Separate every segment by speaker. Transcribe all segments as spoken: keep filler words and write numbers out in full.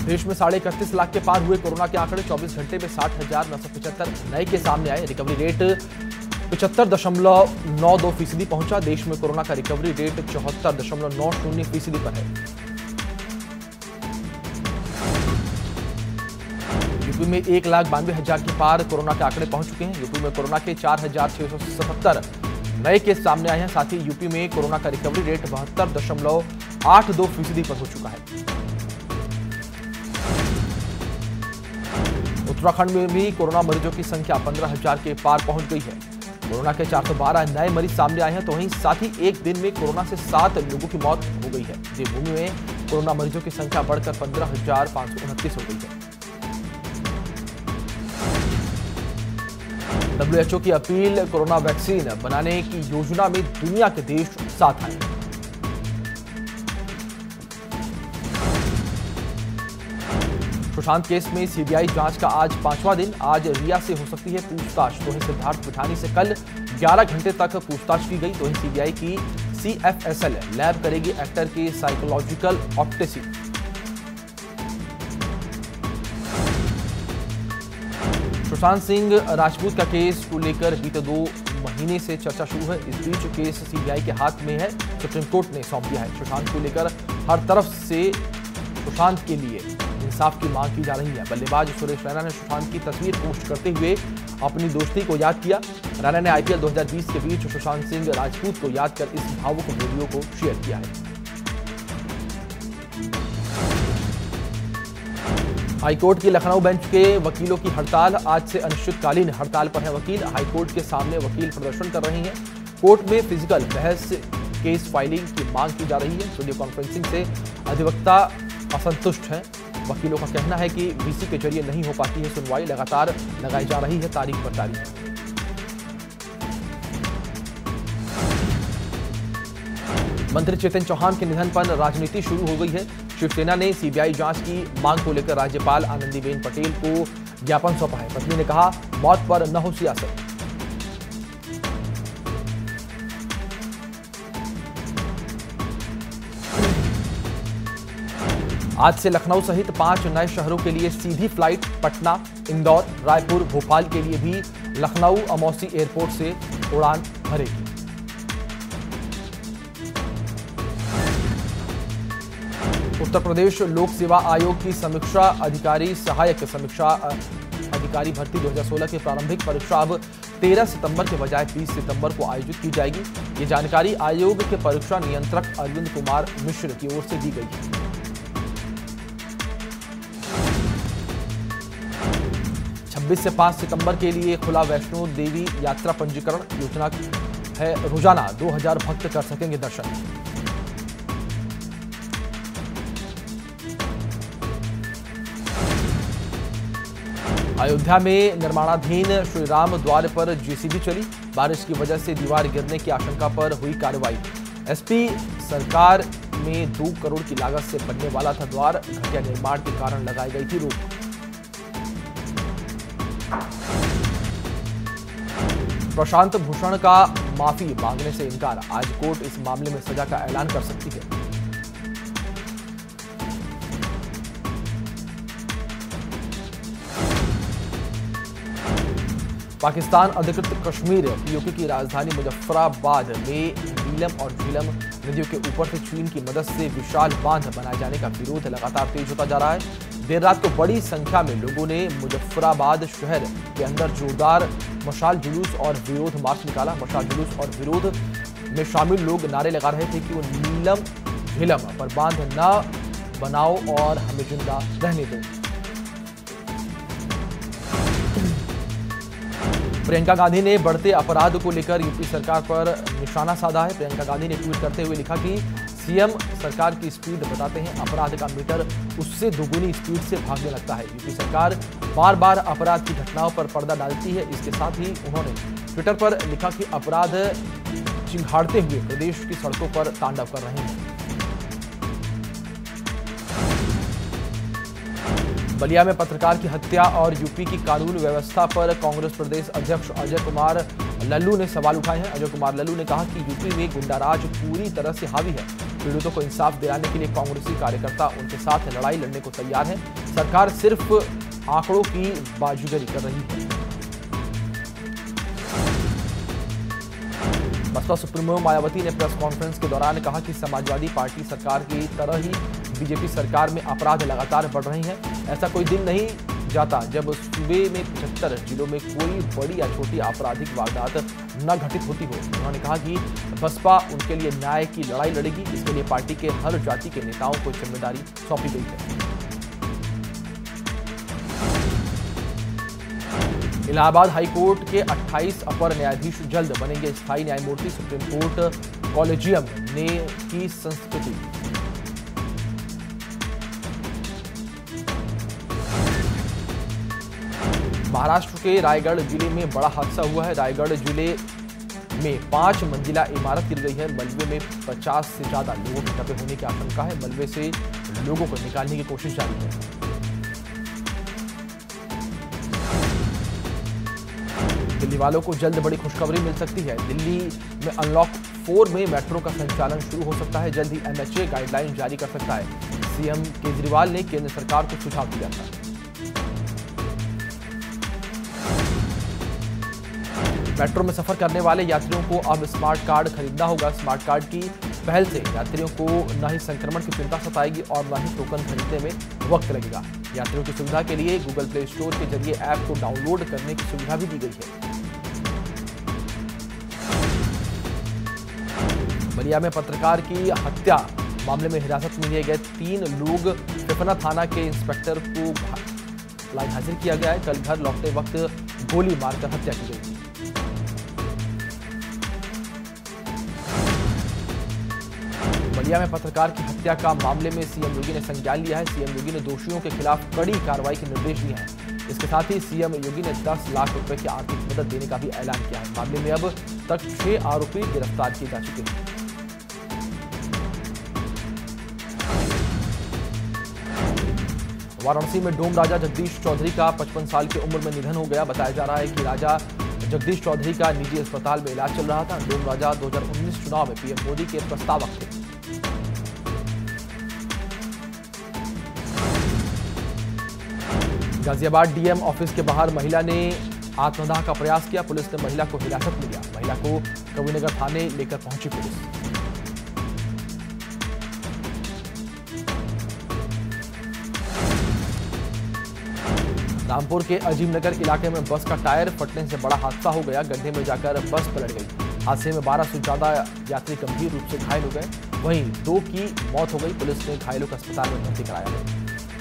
Speaker 1: देश में साढ़े इकतीस लाख के पार हुए कोरोना के आंकड़े। चौबीस घंटे में साठ हजार नौ सौ पचहत्तर नए के सामने आए। रिकवरी रेट पचहत्तर दशमलव नौ दो फीसदी पहुंचा। देश में कोरोना का रिकवरी रेट चौहत्तर दशमलव नौ शून्य फीसदी पर है। यूपी में एक लाख बानवे हजार के पार कोरोना के आंकड़े पहुंच चुके हैं। यूपी में कोरोना के चार हजार छह सौ सतहत्तर नए केस सामने आए हैं। साथ ही यूपी में कोरोना का रिकवरी रेट बहत्तर दशमलव आठ दो फीसदी पर हो चुका है। उत्तराखंड में भी कोरोना मरीजों की संख्या पंद्रह हजार के पार पहुंच गई है। कोरोना के चार सौ बारह नए मरीज सामने आए हैं। तो वहीं साथ ही एक दिन में कोरोना से सात लोगों की मौत हो गई है। देवभूमि में कोरोना मरीजों की संख्या बढ़कर पंद्रह हजार पांच सौ उनतीस हो गई है। डब्ल्यू एच ओ की अपील, कोरोना वैक्सीन बनाने की योजना में दुनिया के देश साथ आए। सुशांत केस में सी बी आई जांच का आज पांचवा दिन। आज रिया से हो सकती है पूछताछ। तो वहीं सिद्धार्थ पिठानी से कल ग्यारह घंटे तक पूछताछ की गई। तो वहीं सी बी आई की C F S L lab करेगी एक्टर की साइकोलॉजिकल ऑप्टेसी। सुशांत सिंह राजपूत का केस को लेकर बीते दो महीने से चर्चा शुरू है। इस बीच केस सी बी आई के हाथ में है। सुप्रीम कोर्ट ने सौंप दिया है। सुशांत को लेकर हर तरफ से सुशांत के लिए इंसाफ की मांग की जा रही है। बल्लेबाज सुरेश रैना ने सुशांत की तस्वीर पोस्ट करते हुए अपनी दोस्ती को याद किया। रैना ने आई पी एल दो हज़ार बीस के बीच सुशांत सिंह राजपूत को याद कर इस भावुक वीडियो को शेयर किया है। हाईकोर्ट की लखनऊ बेंच के वकीलों की हड़ताल। आज से अनिश्चितकालीन हड़ताल पर है वकील। हाईकोर्ट के सामने वकील प्रदर्शन कर रहे हैं। कोर्ट में फिजिकल बहस केस फाइलिंग की मांग की जा रही है। वीडियो कॉन्फ्रेंसिंग से अधिवक्ता असंतुष्ट हैं। वकीलों का कहना है कि वी सी के जरिए नहीं हो पाती है सुनवाई। लगातार लगाई जा रही है तारीख पर तारीख। मंत्री चेतन चौहान के निधन पर राजनीति शुरू हो गई है। शिवसेना ने सी बी आई जांच की मांग को लेकर राज्यपाल आनंदीबेन पटेल को ज्ञापन सौंपा है। पत्नी ने कहा, मौत पर न हो सियासत। आज से लखनऊ सहित पांच नए शहरों के लिए सीधी फ्लाइट। पटना, इंदौर, रायपुर, भोपाल के लिए भी लखनऊ अमौसी एयरपोर्ट से उड़ान भरेगी। उत्तर प्रदेश लोक सेवा आयोग की समीक्षा अधिकारी सहायक समीक्षा अधिकारी भर्ती दो हज़ार सोलह की प्रारंभिक परीक्षा अब तेरह सितंबर के बजाय बीस सितंबर को आयोजित की जाएगी। ये जानकारी आयोग के परीक्षा नियंत्रक अरविंद कुमार मिश्र की ओर से दी गई है। छब्बीस से पांच सितंबर के लिए खुला वैष्णो देवी यात्रा पंजीकरण। योजना है रोजाना दो हज़ार भक्त कर सकेंगे दर्शन। अयोध्या में निर्माणाधीन श्री राम द्वार पर जे सी बी चली। बारिश की वजह से दीवार गिरने की आशंका पर हुई कार्रवाई। एस पी सरकार में दो करोड़ की लागत से बनने वाला था द्वार। घटिया निर्माण के कारण लगाई गई थी रोक। प्रशांत भूषण का माफी मांगने से इनकार। आज कोर्ट इस मामले में सजा का ऐलान कर सकती है। पाकिस्तान अधिकृत कश्मीर पीओके की राजधानी मुजफ्फराबाद में नीलम और झीलम नदियों के ऊपर से चीन की मदद से विशाल बांध बनाए जाने का विरोध लगातार तेज होता जा रहा है। देर रात को बड़ी संख्या में लोगों ने मुजफ्फराबाद शहर के अंदर जोरदार मशाल जुलूस और विरोध मार्च निकाला। मशाल जुलूस और विरोध में शामिल लोग नारे लगा रहे थे कि वो नीलम झीलम पर बांध न बनाओ और हमें जिंदा रहने दो। प्रियंका गांधी ने बढ़ते अपराध को लेकर यूपी सरकार पर निशाना साधा है। प्रियंका गांधी ने ट्वीट करते हुए लिखा कि सीएम सरकार की स्पीड बताते हैं, अपराध का मीटर उससे दोगुनी स्पीड से भागने लगता है। यूपी सरकार बार बार अपराध की घटनाओं पर पर्दा डालती है। इसके साथ ही उन्होंने ट्विटर पर लिखा कि अपराध चिंघाड़ते हुए प्रदेश की सड़कों पर तांडव कर रहे हैं। बलिया में पत्रकार की हत्या और यूपी की कानून व्यवस्था पर कांग्रेस प्रदेश अध्यक्ष अजय कुमार लल्लू ने सवाल उठाए हैं। अजय कुमार लल्लू ने कहा कि यूपी में गुंडाराज पूरी तरह से हावी है। पीड़ितों को इंसाफ दिलाने के लिए कांग्रेसी कार्यकर्ता उनके साथ लड़ाई लड़ने को तैयार है। सरकार सिर्फ आंकड़ों की बाजीगरी कर रही है। बसपा सुप्रीमो मायावती ने प्रेस कॉन्फ्रेंस के दौरान कहा कि समाजवादी पार्टी सरकार की तरह ही बीजेपी सरकार में अपराध लगातार बढ़ रहे हैं। ऐसा कोई दिन नहीं जाता जब सूबे में पचहत्तर जिलों में कोई बड़ी या छोटी आपराधिक वारदात न घटित होती हो। उन्होंने कहा कि बसपा उनके लिए न्याय की लड़ाई लड़ेगी। इसके लिए पार्टी के हर जाति के नेताओं को जिम्मेदारी सौंपी गई है। इलाहाबाद हाईकोर्ट के अट्ठाईस अपर न्यायाधीश जल्द बनेंगे स्थायी न्यायमूर्ति। सुप्रीम कोर्ट कॉलेजियम ने की संस्कृति। महाराष्ट्र के रायगढ़ जिले में बड़ा हादसा हुआ है। रायगढ़ जिले में पांच मंजिला इमारत गिर गई है। मलबे में पचास से ज्यादा लोगों के दबे होने की आशंका है। मलबे से लोगों को निकालने की कोशिश जारी है। दिल्ली वालों को जल्द बड़ी खुशखबरी मिल सकती है। दिल्ली में अनलॉक फोर में मेट्रो का संचालन शुरू हो सकता है। जल्द ही एमएचए गाइडलाइन जारी कर सकता है। सीएम केजरीवाल ने केंद्र सरकार को सुझाव दिया था। मेट्रो में सफर करने वाले यात्रियों को अब स्मार्ट कार्ड खरीदना होगा। स्मार्ट कार्ड की पहल से यात्रियों को न ही संक्रमण की चिंता सताएगी और न ही टोकन खरीदने में वक्त लगेगा। यात्रियों की सुविधा के लिए गूगल प्ले स्टोर के जरिए ऐप को डाउनलोड करने की सुविधा भी दी गई है। बलिया में पत्रकार की हत्या मामले में हिरासत में लिए गए तीन लोग पिपना थाना के इंस्पेक्टर को लाइन हाजिर किया गया है। कल घर लौटते वक्त गोली मारकर हत्या की गई। बलिया में पत्रकार की हत्या का मामले में सीएम योगी ने संज्ञान लिया है। सीएम योगी ने दोषियों के खिलाफ कड़ी कार्रवाई के निर्देश दिए हैं। इसके साथ ही सीएम योगी ने दस लाख रुपए की आर्थिक मदद देने का भी ऐलान किया है। मामले में अब तक छह आरोपी गिरफ्तार किए जा चुके हैं। वाराणसी में डोम राजा जगदीश चौधरी का पचपन साल की उम्र में निधन हो गया। बताया जा रहा है कि राजा जगदीश चौधरी का निजी अस्पताल में इलाज चल रहा था। डोम राजा दो हज़ार उन्नीस चुनाव में पीएम मोदी के प्रस्तावक थे। गाजियाबाद डीएम ऑफिस के बाहर महिला ने आत्मदाह का प्रयास किया। पुलिस ने महिला को हिरासत में लिया। महिला को कबीरनगर थाने लेकर पहुंची पुलिस। रामपुर के अजीमनगर इलाके में बस का टायर फटने से बड़ा हादसा हो गया। गड्ढे में जाकर बस पलट गई। हादसे में बारह से ज्यादा यात्री गंभीर रूप से घायल हो गए। वहीं दो की मौत हो गई। पुलिस ने घायलों को अस्पताल में भर्ती कराया है।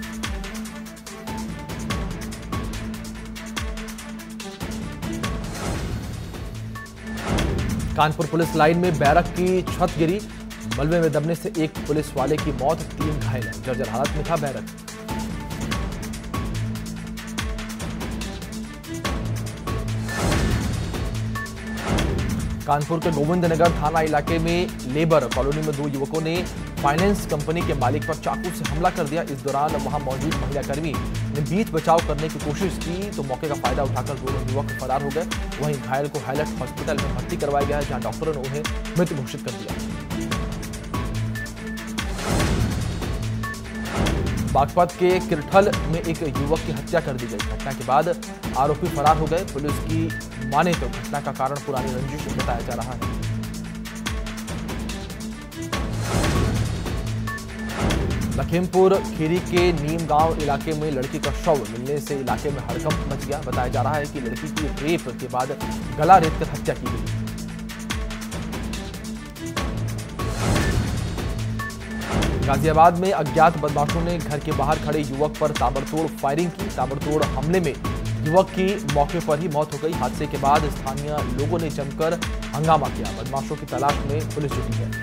Speaker 1: कानपुर पुलिस लाइन में बैरक की छत गिरी। मलबे में दबने से एक पुलिस वाले की मौत, तीन घायल। जर्जर हालत में था बैरक। कानपुर के गोविंदनगर थाना इलाके में लेबर कॉलोनी में दो युवकों ने फाइनेंस कंपनी के मालिक पर चाकू से हमला कर दिया। इस दौरान वहां मौजूद महिला कर्मी ने बीच बचाव करने की कोशिश की तो मौके का फायदा उठाकर दोनों युवक फरार हो गए। वहीं घायल को हाईलैंड हॉस्पिटल में भर्ती करवाया गया है, जहां डॉक्टरों ने उन्हें मृत घोषित कर दिया। बागपत के किरठल में एक युवक की हत्या कर दी गई। घटना के बाद आरोपी फरार हो गए। पुलिस की माने तो घटना का कारण पुरानी रंजिश बताया जा रहा है। लखीमपुर खीरी के नीम गांव इलाके में लड़की का शव मिलने से इलाके में हड़कंप मच गया। बताया जा रहा है कि लड़की की रेप के बाद गला रेतकर हत्या की गई। गाजियाबाद में अज्ञात बदमाशों ने घर के बाहर खड़े युवक पर ताबड़तोड़ फायरिंग की। ताबड़तोड़ हमले में युवक की मौके पर ही मौत हो गई। हादसे के बाद स्थानीय लोगों ने जमकर हंगामा किया। बदमाशों की तलाश में पुलिस जुटी है।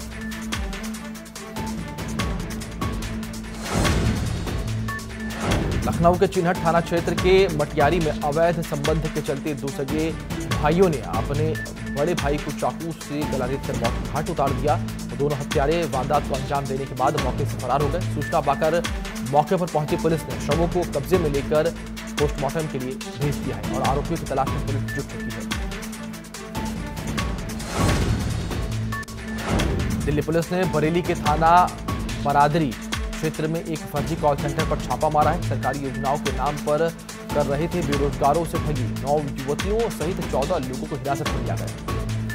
Speaker 1: लखनऊ के चिन्हट थाना क्षेत्र के मटियारी में अवैध संबंध के चलते दो सगे भाइयों ने अपने बड़े भाई को चाकू से गला रेतकर मौत की घाट उतार दिया। दोनों हत्यारे वारदात को अंजाम देने के बाद मौके से फरार हो गए। सूचना पाकर मौके पर पहुंची पुलिस ने शवों को कब्जे में लेकर पोस्टमार्टम के लिए भेज दिया है और आरोपियों की तलाश में पुलिस जुट चुकी है। दिल्ली पुलिस ने बरेली के थाना बरादरी क्षेत्र में एक फर्जी कॉल सेंटर पर छापा मारा है। सरकारी योजनाओं के नाम पर कर रहे थे बेरोजगारों से ठगी। नौ युवतियों सहित चौदह लोगों को हिरासत में लिया गया।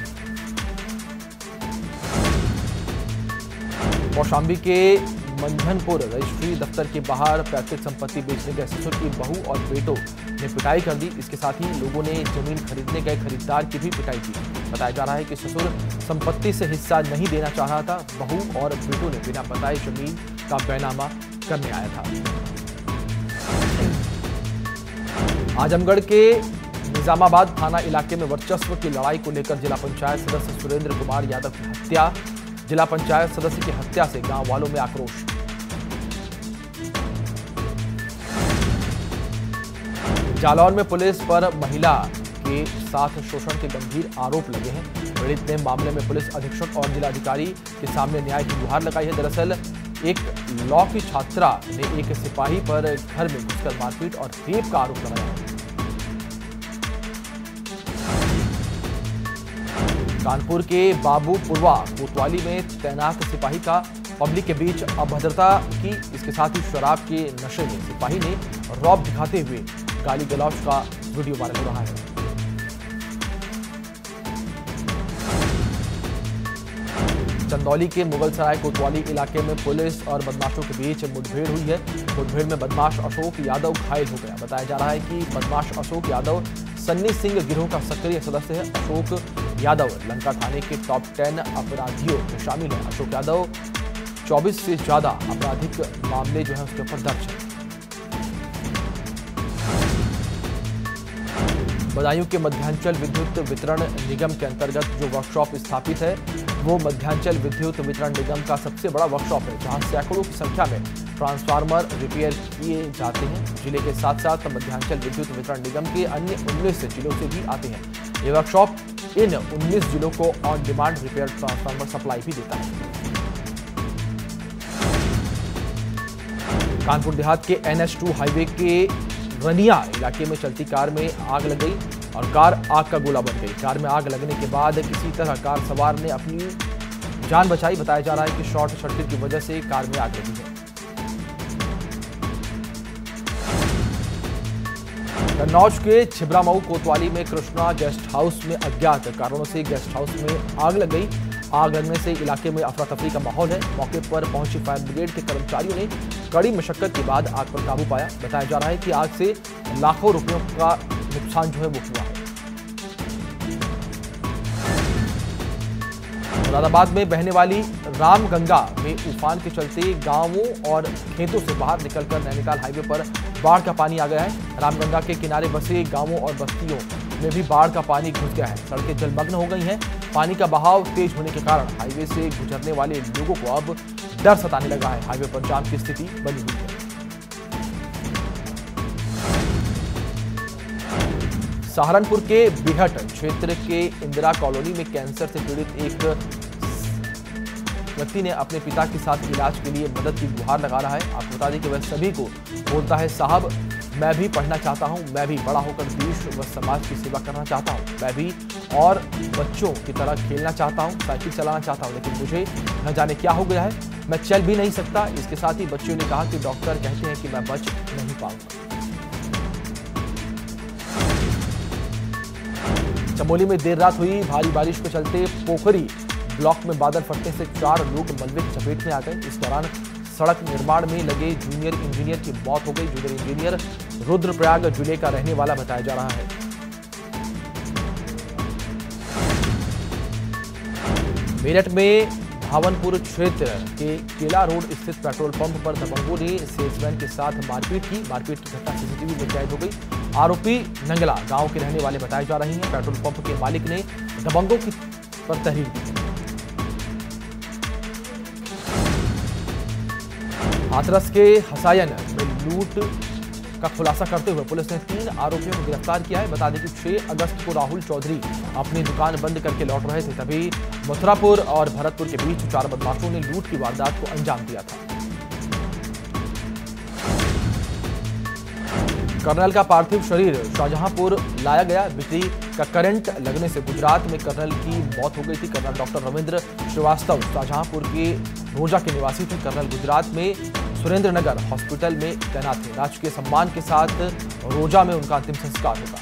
Speaker 1: कौशाम्बी के मंझनपुर रजिस्ट्री दफ्तर के बाहर पैतृक संपत्ति बेचने गए ससुर की बहू और बेटों ने पिटाई कर दी। इसके साथ ही लोगों ने जमीन खरीदने गए खरीदार की भी पिटाई की। बताया जा रहा है कि ससुर संपत्ति से हिस्सा नहीं देना चाह रहा था। बहू और बेटों ने बिना बताए जमीन का बैनामा करने आया था। आजमगढ़ के निजामाबाद थाना इलाके में वर्चस्व की लड़ाई को लेकर जिला पंचायत सदस्य सुरेंद्र कुमार यादव की हत्या। जिला पंचायत सदस्य की हत्या से गांव वालों में आक्रोश। जालौर में पुलिस पर महिला के साथ शोषण के गंभीर आरोप लगे हैं। पीड़ित ने मामले में पुलिस अधीक्षक और जिलाधिकारी के सामने न्याय की गुहार लगाई है। दरअसल एक लॉ की छात्रा ने एक सिपाही पर घर में घुसकर मारपीट और रेप का आरोप लगाया है। कानपुर के बाबूपुरवा कोतवाली में तैनात सिपाही का पब्लिक के बीच अभद्रता की। इसके साथ ही शराब के नशे में सिपाही ने रौब दिखाते हुए गाली गलौज का वीडियो वायरल हो रहा है। चंदौली के मुगलसराय कोतवाली इलाके में पुलिस और बदमाशों के बीच मुठभेड़ हुई है। मुठभेड़ में बदमाश अशोक यादव घायल हो गया। बताया जा रहा है कि बदमाश अशोक यादव सन्नी सिंह गिरोह का सक्रिय सदस्य है। अशोक यादव लंका थाने के टॉप टेन अपराधियों में शामिल है। अशोक यादव चौबीस से ज्यादा आपराधिक मामले जो है उसके ऊपर दर्ज है। बदायूं के मध्यांचल विद्युत वितरण निगम के अंतर्गत जो वर्कशॉप स्थापित है वो मध्यांचल विद्युत वितरण निगम का सबसे बड़ा वर्कशॉप है, जहां सैकड़ों की संख्या में ट्रांसफार्मर रिपेयर किए जाते हैं। जिले के साथ साथ मध्यांचल विद्युत वितरण निगम के अन्य उन्नीस जिलों से भी आते हैं। ये वर्कशॉप इन उन्नीस जिलों को on demand repair transformer supply भी देता है। कानपुर देहात के एन एच टू हाईवे के रनिया इलाके में चलती कार में आग लग गई और कार आग का गोला बन गई। कार में आग लगने के बाद किसी तरह कार सवार ने अपनी जान बचाई। बताया जा रहा है कि शॉर्ट सर्किट की वजह से कार में आग लगी है। कन्नौज के छिबरामऊ कोतवाली में कृष्णा गेस्ट हाउस में अज्ञात कारणों से गेस्ट हाउस में आग लग गई। आग लगने से इलाके में अफरा तफरी का माहौल है। मौके पर पहुंची फायर ब्रिगेड के कर्मचारियों ने कड़ी मशक्कत के बाद आग पर काबू पाया। बताया जा रहा है कि आग से लाखों रुपयों का नुकसान जो है वो हुआ है। मुरादाबाद में बहने वाली रामगंगा में उफान के चलते गांवों और खेतों से बाहर निकलकर नैनीताल हाईवे पर बाढ़ का पानी आ गया है। रामगंगा के किनारे बसे गांवों और बस्तियों में भी बाढ़ का पानी घुस गया है। सड़कें जलमग्न हो गई हैं। पानी का बहाव तेज होने के कारण हाईवे से गुजरने वाले लोगों को अब डर सताने लगा है। हाईवे पर जाम की स्थिति बनी हुई है। सहारनपुर के बिहट क्षेत्र के इंदिरा कॉलोनी में कैंसर से पीड़ित एक व्यक्ति ने अपने पिता के साथ इलाज के लिए मदद की गुहार लगा रहा है। आपको बता दें कि वह सभी को बोलता है, साहब मैं भी पढ़ना चाहता हूं, मैं भी बड़ा होकर देश व समाज की सेवा करना चाहता हूं, मैं भी और बच्चों की तरह खेलना चाहता हूं, साइकिल चलाना चाहता हूं, लेकिन मुझे न जाने क्या हो गया है, मैं चल भी नहीं सकता। इसके साथ ही बच्चों ने कहा कि डॉक्टर कहते हैं कि मैं बच नहीं पाऊंगा। चमोली में देर रात हुई भारी बारिश के चलते पोखरी ब्लॉक में बादल फटने से चार लोग मलबे की चपेट में आ गए। इस दौरान सड़क निर्माण में लगे जूनियर इंजीनियर की मौत हो गई। जूनियर इंजीनियर रुद्रप्रयाग जिले का रहने वाला बताया जा रहा है। मेरठ में भावनपुर क्षेत्र के केला रोड स्थित पेट्रोल पंप पर दबंगों ने सेल्समैन के साथ मारपीट की। मारपीट की घटना सीसीटीवी में कैद हो गई। आरोपी नंगला गांव के रहने वाले बताए जा रहे हैं। पेट्रोल पंप के मालिक ने दबंगों की पर तहरीर दी है। हाथरस के हसायन में लूट का खुलासा करते हुए पुलिस ने तीन आरोपियों को गिरफ्तार किया है। बता दें कि छह अगस्त को राहुल चौधरी अपनी दुकान बंद करके लौट रहे थे, तभी मथुरापुर और भरतपुर के बीच चार बदमाशों ने लूट की वारदात को अंजाम दिया था। कर्नल का पार्थिव शरीर शाहजहांपुर लाया गया। बिजली का करंट लगने से गुजरात में कर्नल की मौत हो गई थी। कर्नल डॉक्टर रविंद्र श्रीवास्तव शाहजहांपुर के रोजा के निवासी थे। कर्नल गुजरात में सुरेंद्र नगर हॉस्पिटल में तैनात थे। राजकीय सम्मान के साथ रोजा में उनका अंतिम संस्कार होगा।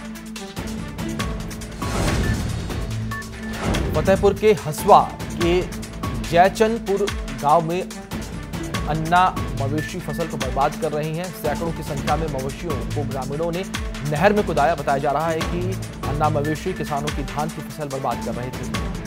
Speaker 1: फतेहपुर के हसवा के जयचंदपुर गांव में अन्ना मवेशी फसल को बर्बाद कर रही हैं। सैकड़ों की संख्या में मवेशियों को ग्रामीणों ने नहर में कुदाया। बताया जा रहा है कि अन्ना मवेशी किसानों की धान की फसल बर्बाद कर रहे थे।